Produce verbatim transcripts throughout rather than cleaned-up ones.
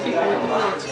people with the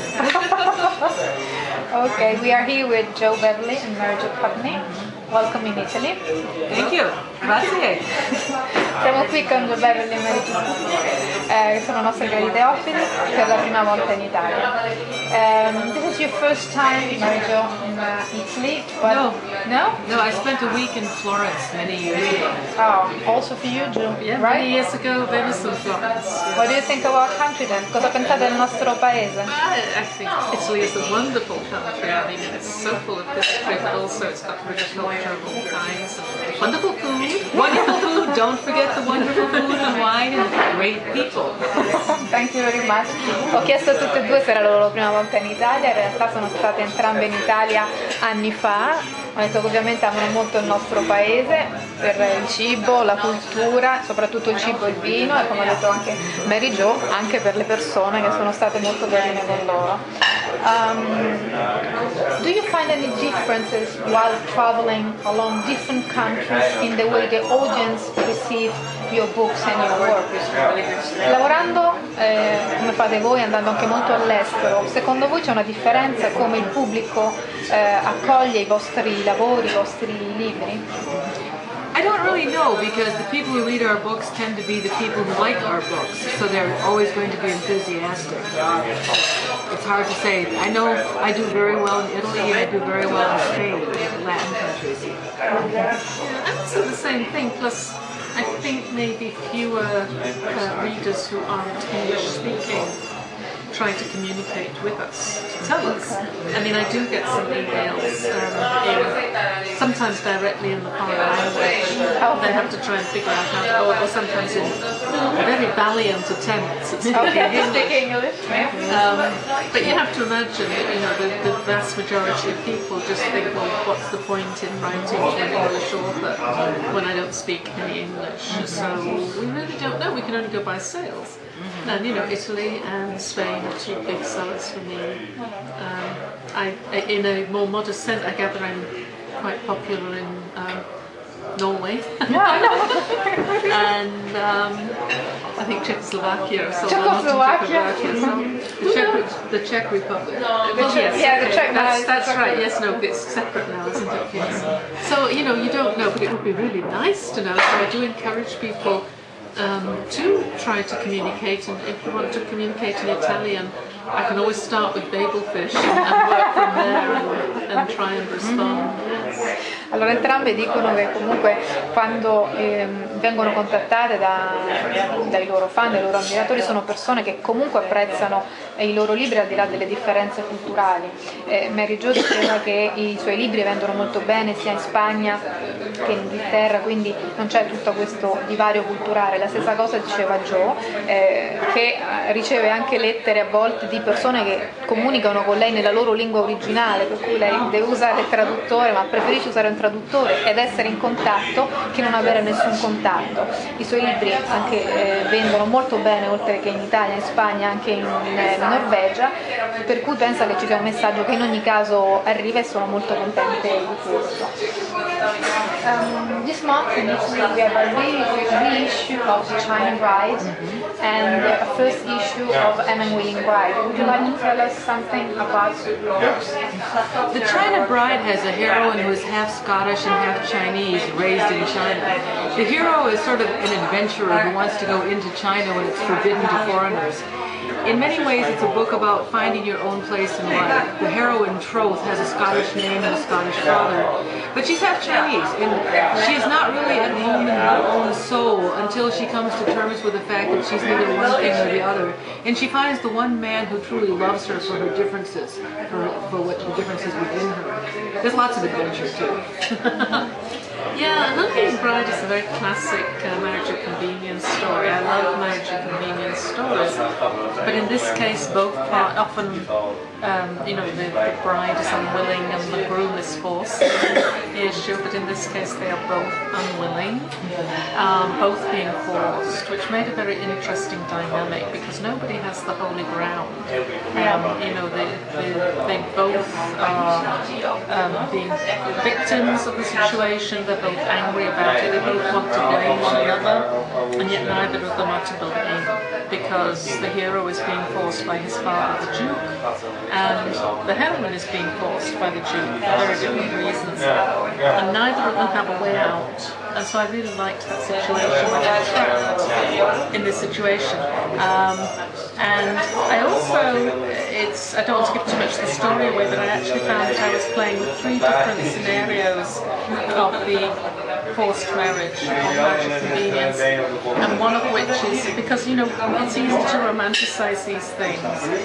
water. Okay, we are here with Joe Beverley and Mary Jo Putney. Welcome in Italy. Thank you. Grazie. Siamo qui con Joe Beverley e Mary Jo, eh, che sono nostri cari teofili, per la prima volta in Italia. Um, this is your first time, Mary Jo, in uh, Italy? But No. No? No, I spent a week in Florence many years ago. Oh, also for you, Joe, Yeah, right? many years ago there was some Florence. What do you think of our country then? Cosa pensate del nostro paese? I, I think Italy is a wonderful country. I mean, it's so full of history, but also it's got rich culture of all kinds. And wonderful food. Wonderful food. Don't forget the wonderful food and wine and great people. Thank you very much. Ho chiesto a tutte e due se era la loro prima volta in Italia, in realtà sono state entrambe in Italia anni fa. Ho detto che ovviamente amano molto il nostro paese per il cibo, la cultura, soprattutto il cibo e il vino, e come ha detto anche Mary Jo, anche per le persone che sono state molto carine con loro. Um, do you find any differences while traveling along different countries in the way the audience receive your books and your work? Lavorando eh, come fate voi, andando anche molto all'estero, secondo voi c'è una differenza come il pubblico eh, accoglie i vostri lavori, i vostri libri? I don't really know, because the people who read our books tend to be the people who like our books, so they're always going to be enthusiastic. It's hard to say. I know I do very well in Italy and I do very well in Spain, in Latin countries. Yeah, and also the same thing, plus I think maybe fewer uh, readers who aren't English speaking trying to communicate with us, to tell us. I mean, I do get some emails, um, in, sometimes directly in the foreign language. They have to try and figure out how to, or, or sometimes in very valiant attempts at Okay, speak English. um, but you have to imagine that, you know, the, the vast majority of people just think, well, what's the point in writing an English author when I don't speak any English? So we really don't know. We can only go by sales. And you know, Italy and Spain are two big sellers for me. Um, I, in a more modest sense, I gather I'm quite popular in um, Norway. And um, I think Czechoslovakia. So Czechoslovakia. The Czech, the Czech Republic. Well, yes, yeah, the Czech. That's, that's right. Yes, no, it's separate now, isn't it? Yes. So you know, you don't know, but it would be really nice to know. So I do encourage people Um, to try to communicate, and if you want to communicate in Italian, I can always start with bagel fish and, and work from there and, and try and respond. Yes. Allora, entrambe dicono che comunque quando ehm, vengono contattate da, dai loro fan, dai loro ammiratori, sono persone che comunque apprezzano i loro libri al di là delle differenze culturali. Eh, Mary Jo diceva che i suoi libri vendono molto bene sia in Spagna che in Inghilterra, quindi non c'è tutto questo divario culturale. La stessa cosa diceva Joe, eh, che riceve anche lettere a volte di persone che comunicano con lei nella loro lingua originale, per cui lei deve usare il traduttore, ma preferisce usare un traduttore ed essere in contatto che non avere nessun contatto. I suoi libri anche eh, vendono molto bene, oltre che in Italia, in Spagna, anche in, in Norvegia, per cui pensa che ci sia un messaggio che in ogni caso arriva, e sono molto contente di questo. Um, this month in Italy we have a re- reissue of The China Bride mm-hmm. and a first issue of Emanuele Bride. Would you like to tell us something about the books? The China Bride has a heroine who is half Scottish and half Chinese, raised in China. The hero is sort of an adventurer who wants to go into China when it's forbidden to foreigners. In many ways, it's a book about finding your own place in life. The heroine, Troth, has a Scottish name and a Scottish father, but she's half Chinese, and she is not really at home in her own soul until she comes to terms with the fact that she's neither one thing or the other, and she finds the one man who truly loves her for her differences, for, for what the differences within her. There's lots of adventure, too. Yeah, Emanuele Bride is a very classic uh, marriage of convenience story. I love marriage of convenience stories, but in this case, both part, often, um, you know, the, the bride is unwilling and the groom is forced the issue, but in this case they are both unwilling, um, both being forced, which made a very interesting dynamic because nobody has the holy ground. Um, you know, they, they, they both are um, being victims of the situation. They're both angry about it, they both want to blame one another, and yet neither of them are to blame, because because the hero is being forced by his father, the Duke, and the heroine is being forced by the Duke for very different reasons, and neither of them have a way out. And so I really liked that situation, I got trapped in this situation. Um, and I also, it's, I don't want to give too much of the story away, but I actually found that I was playing with three different scenarios of the forced marriage, or marriage of convenience, and one of which is, because you know, it's easy to romanticize these things,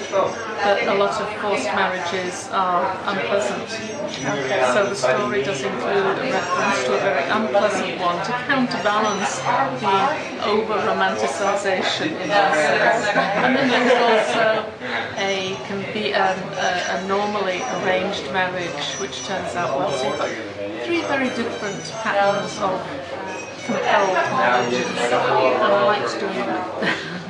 but a lot of forced marriages are unpleasant. So the story does include a reference to a very unpleasant one to counterbalance the over-romanticization in that sense. And then there's also a, can be a, a, a normally arranged marriage, which turns out well. So you've got three very different patterns of compelled marriages, and I liked doing that.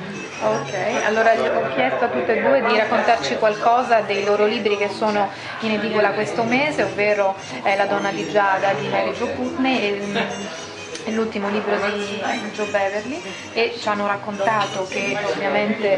Ok, allora ho chiesto a tutte e due di raccontarci qualcosa dei loro libri che sono in edicola questo mese, ovvero eh, La donna di Giada di Mary Jo Putney e è l'ultimo libro di Joe Beverley, e ci hanno raccontato che ovviamente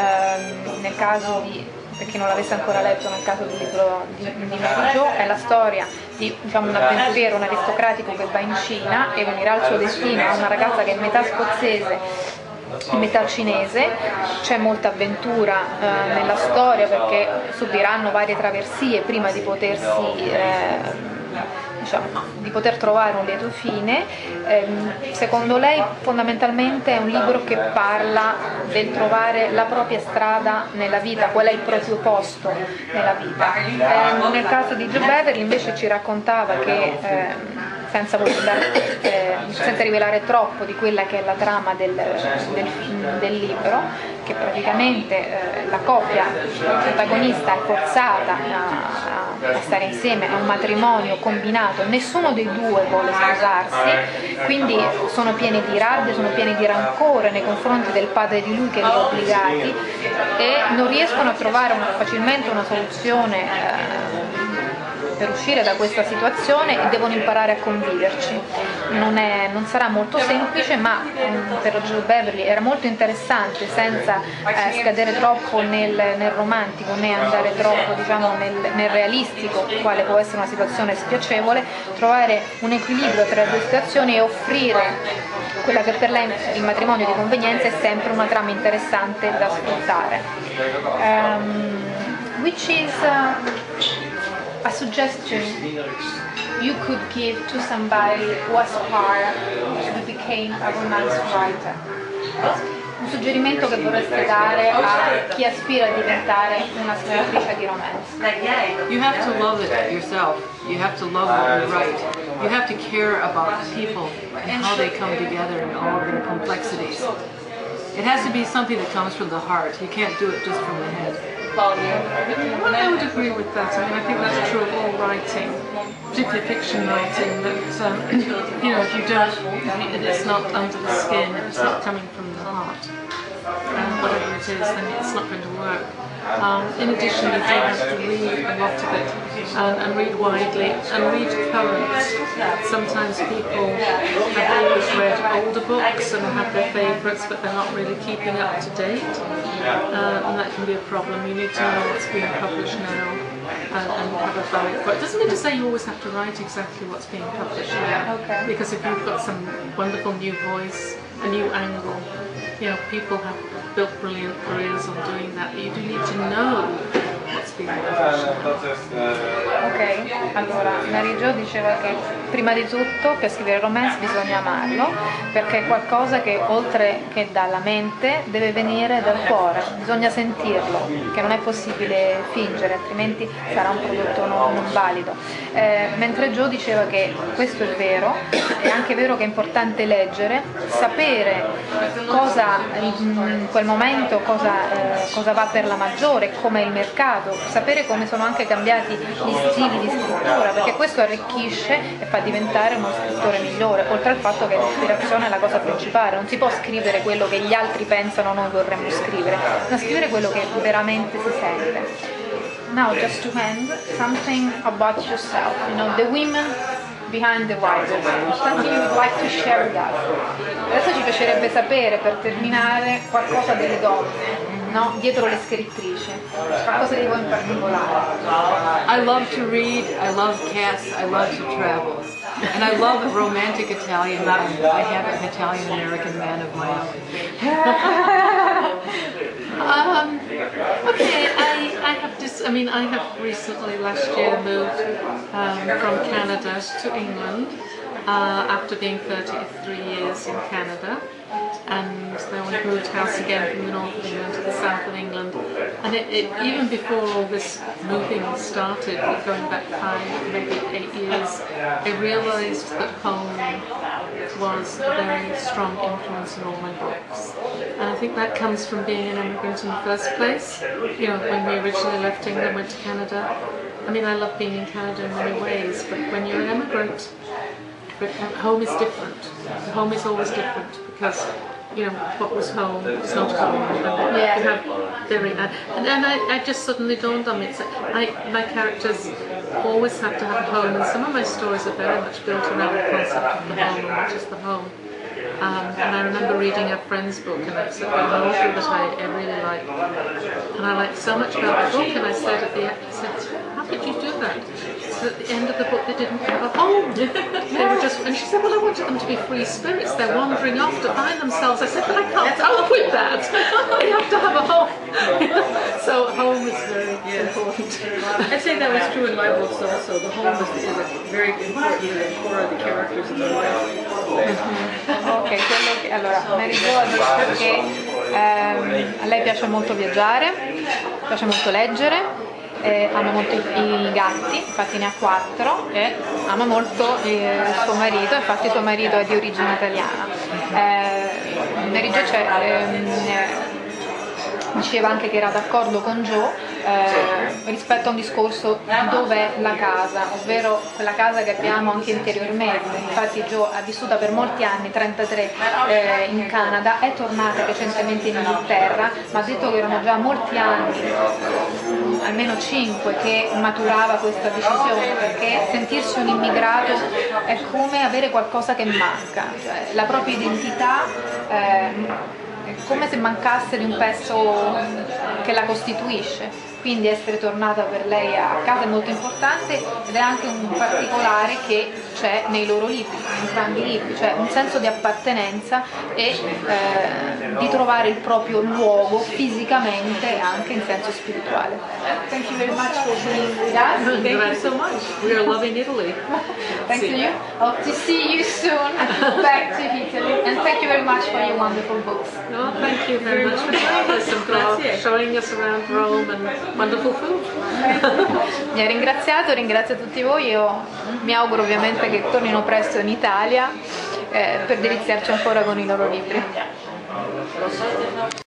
ehm, nel caso di, per chi non l'avesse ancora letto, nel caso del libro di, di Mary Jo è la storia di, diciamo, un avventuriero, un aristocratico che va in Cina e unirà il suo destino a una ragazza che è metà scozzese e metà cinese. C'è molta avventura eh, nella storia perché subiranno varie traversie prima di potersi eh, diciamo, di poter trovare un lieto fine. Ehm, secondo lei fondamentalmente è un libro che parla del trovare la propria strada nella vita, qual è il proprio posto nella vita. Ehm, nel caso di Joe Beverley invece ci raccontava che ehm, senza, voler, eh, senza rivelare troppo di quella che è la trama del, del, del libro, che praticamente eh, la coppia protagonista è forzata a, a stare insieme, è un matrimonio combinato, nessuno dei due vuole sposarsi, quindi sono pieni di rabbia, sono pieni di rancore nei confronti del padre di lui che li ha obbligati e non riescono a trovare una, facilmente una soluzione eh, per uscire da questa situazione e devono imparare a conviverci. Non, è, non sarà molto semplice, ma um, per Joe Beverley era molto interessante, senza eh, scadere troppo nel, nel romantico né andare troppo diciamo, nel, nel realistico, quale può essere una situazione spiacevole, trovare un equilibrio tra le due situazioni e offrire quella che per lei il matrimonio di convenienza è sempre una trama interessante da sfruttare. Um, which is uh, a suggestion you could give to somebody who aspires to become a romance writer? Un suggerimento che vorreste dare a chi aspira a diventare una scrittrice di romance? You have to love it yourself. You have to love what you write. You have to care about people and how they come together and all of their complexities. It has to be something that comes from the heart. You can't do it just from the head. I would agree with that. I mean, I think that's true of all writing, particularly fiction writing, that, um, you know, if you don't, if it's not under the skin, if it's not coming from the heart, um, whatever it is, then it's not going to work. Um, in addition, you do have to read a lot of it, and, and read widely, and read current. Sometimes people have always read older books and have their favourites, but they're not really keeping up to date, uh, and that can be a problem. You need to know what's being published now and, and have a valid quote. It doesn't mean to say you always have to write exactly what's being published now, okay. Because if you've got some wonderful new voice, a new angle, you know, people have built brilliant careers on doing that, but you do need to know what's being published. Ok, allora Mary Jo diceva che prima di tutto per scrivere romance bisogna amarlo, perché è qualcosa che oltre che dalla mente deve venire dal cuore, bisogna sentirlo, che non è possibile fingere, altrimenti sarà un prodotto non, non valido. Eh, mentre Jo diceva che questo è vero, è anche vero che è importante leggere, sapere cosa in quel momento cosa, eh, cosa va per la maggiore, come è il mercato, sapere come sono anche cambiati gli stili di scrittura, perché questo arricchisce e fa diventare uno scrittore migliore, oltre al fatto che l'ispirazione è la cosa principale, non si può scrivere quello che gli altri pensano noi vorremmo scrivere, ma scrivere quello che veramente si sente. Now, just to end, something about yourself, you know, the women behind the writers. Something you would like to share with us. Adesso ci piacerebbe sapere, per terminare, qualcosa delle donne, no? Dietro le scrittrici, qualcosa di voi in particolare. I love to read, I love cats, I love to travel. And I love romantic Italian men. I have an Italian-American man of my own. um, okay, I, I have just, I mean, I have recently, last year, moved um, from Canada to England uh, after being thirty-three years in Canada. And then we moved house again from the north of England to the south of England. And it, it, even before all this moving started, going back five, maybe eight years, I realised that home was a very strong influence in all my books. And I think that comes from being an immigrant in the first place. You know, when we originally left England, went to Canada. I mean, I love being in Canada in many ways, but when you're an immigrant, home is different. Home is always different because, you know, what was home is not home. And yeah. you have very, and then I, I just suddenly dawned on me. It's like I, my characters always have to have a home, and some of my stories are very much built around the concept of the home and what is the home. Um, and I remember reading a friend's book, and it's an author that I, I really like, and I liked so much about the book, and I said at the end, I said, how did you do that? So at the end of the book they didn't have a home. They were just, and she said, well, I wanted them to be free spirits, they're wandering off to find themselves. I said, but I can't cope with that. I have to have a home. So home is very yeah. important. I'd say that was true in my books also. The home is, is a very important to the core of the characters in the life. Mm-hmm. Ok, quello che, allora, Mary Jo ha detto che ehm, a lei piace molto viaggiare, piace molto leggere, eh, ama molto i, i gatti, infatti ne ha quattro, e ama molto il suo marito, infatti suo marito è di origine italiana. Eh, Mary Jo c'è, ehm, diceva anche che era d'accordo con Joe eh, rispetto a un discorso di dov'è la casa, ovvero quella casa che abbiamo anche interiormente. Infatti Joe ha vissuto per molti anni, trentatré, eh, in Canada, è tornata recentemente in Inghilterra, ma ha detto che erano già molti anni, almeno cinque, che maturava questa decisione, perché sentirsi un immigrato è come avere qualcosa che manca, cioè la propria identità eh, è come se mancasse di un pezzo che la costituisce, quindi essere tornata per lei a casa è molto importante, ed è anche un particolare che c'è nei loro libri, in entrambi i libri, cioè un senso di appartenenza e eh, di trovare il proprio luogo fisicamente e anche in senso spirituale. Thank you very much for being with us. Thank you so much. We are loving Italy. Thank you. Hope to see you soon back to Italy, and thank you very much for your wonderful books. No, thank you very much for joining us and for showing us around Rome and wonderful food. Mi ha ringraziato, ringrazio tutti voi, io mi auguro ovviamente che tornino presto in Italia eh, per deliziarci ancora con i loro libri.